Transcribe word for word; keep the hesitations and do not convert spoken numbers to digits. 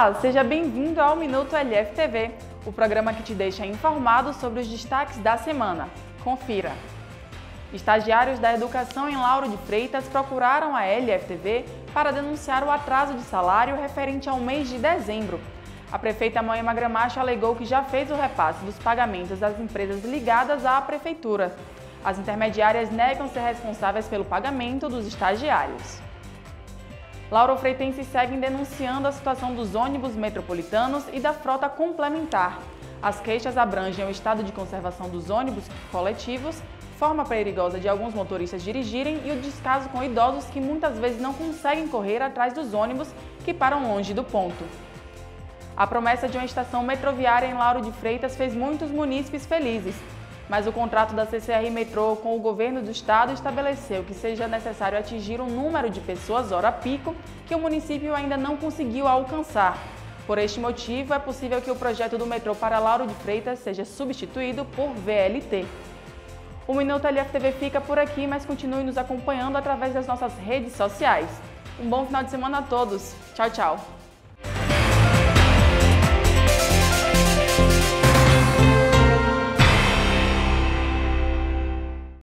Olá, seja bem-vindo ao Minuto L F T V, o programa que te deixa informado sobre os destaques da semana. Confira! Estagiários da educação em Lauro de Freitas procuraram a L F T V para denunciar o atraso de salário referente ao mês de dezembro. A prefeita Moema Gramacho alegou que já fez o repasse dos pagamentos das empresas ligadas à prefeitura. As intermediárias negam ser responsáveis pelo pagamento dos estagiários. Laurofreitenses seguem denunciando a situação dos ônibus metropolitanos e da frota complementar. As queixas abrangem o estado de conservação dos ônibus coletivos, forma perigosa de alguns motoristas dirigirem e o descaso com idosos que muitas vezes não conseguem correr atrás dos ônibus que param longe do ponto. A promessa de uma estação metroviária em Lauro de Freitas fez muitos munícipes felizes, mas o contrato da C C R Metrô com o governo do estado estabeleceu que seja necessário atingir um número de pessoas hora pico que o município ainda não conseguiu alcançar. Por este motivo, é possível que o projeto do metrô para Lauro de Freitas seja substituído por V L T. O Minuto L F T V fica por aqui, mas continue nos acompanhando através das nossas redes sociais. Um bom final de semana a todos. Tchau, tchau!